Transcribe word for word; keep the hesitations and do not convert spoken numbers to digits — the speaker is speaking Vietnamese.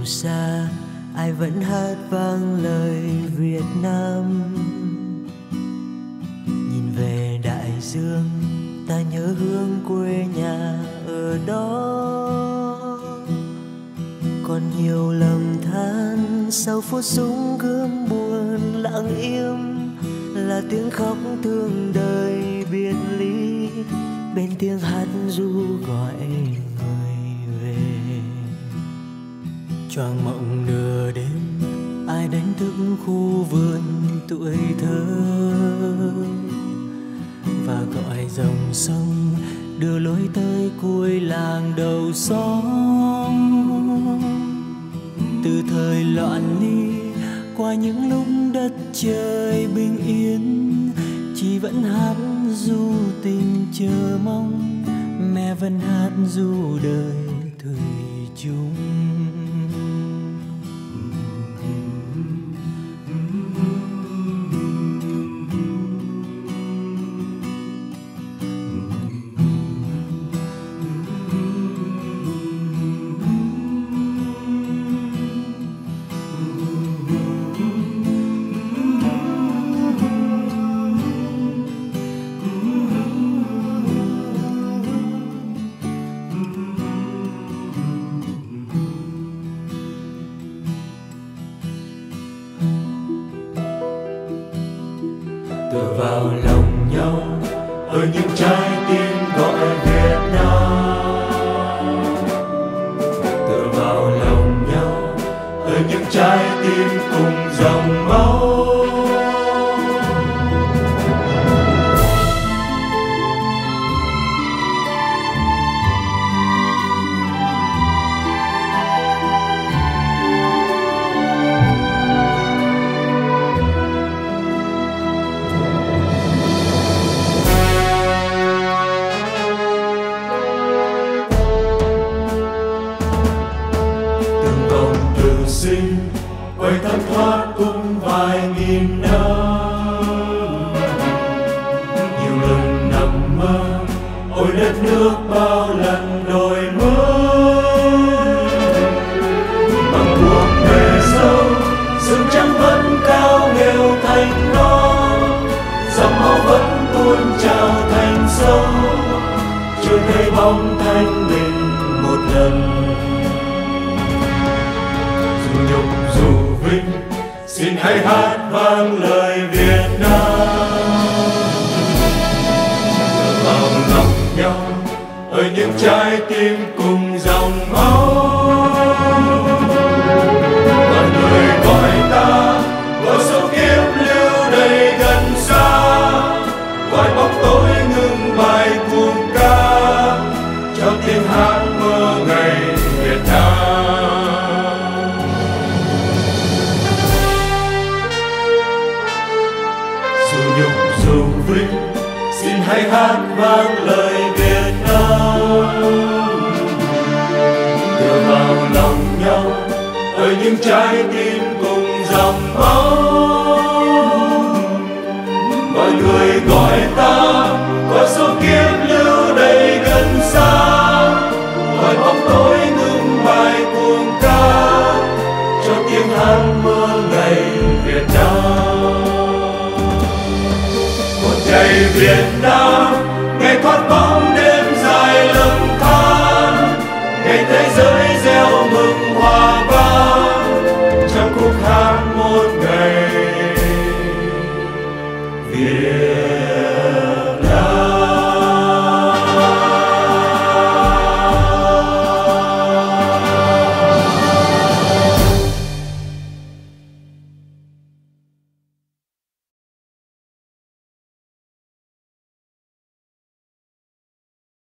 xa ai vẫn hát vang lời Việt Nam. Nhìn về đại dương ta nhớ hương quê nhà ở đó. Còn nhiều lầm than sau phút súng gươm buồn lặng im, là tiếng khóc thương đời biệt ly bên tiếng hát ru gọi người về. Choàng mộng nửa đêm ai đánh thức khu vườn tuổi thơ, và gọi dòng sông đưa lối tới cuối làng đầu xóm. Từ thời loạn ly qua những lúc đất trời bình yên, chị vẫn hát ru tình chờ mong, mẹ vẫn hát ru đời thủy chung. Tựa vào lòng nhau ở những trái tim gọi Việt Nam. Tựa vào lòng nhau ở những trái tim cùng dòng máu. Sinh quay thấm thoát cũng vài nghìn năm, nhiều lần nằm mơ ôi đất nước bao lần đổi mới. Bằng buông bề sâu sương trắng vẫn cao nghêu thành non, dòng máu vẫn tuôn trào thành sông, chưa thấy bóng thanh bình một lần. Nhục dù vinh xin hãy hát vang lời Việt Nam. Tựa vào lòng nhau ở những trái tim cùng dòng máu. Mọi người gọi ta gọi số kiếp lưu đầy gần xa, gọi bóng tối ngừng bài cuồng ca cho tiếng hát mơ ngày Việt Nam. Nhục dù vinh xin hãy hát vang lời Việt Nam. Tựa vào lòng nhau ở những trái tim cùng dòng máu. Mọi người gọi ta gọi số kiếp lưu đầy gần xa, gọi bóng tối ngừng bài cuồng ca cho tiếng hát mơ ngày Việt Nam. Ngày Việt Nam ngày thoát bóng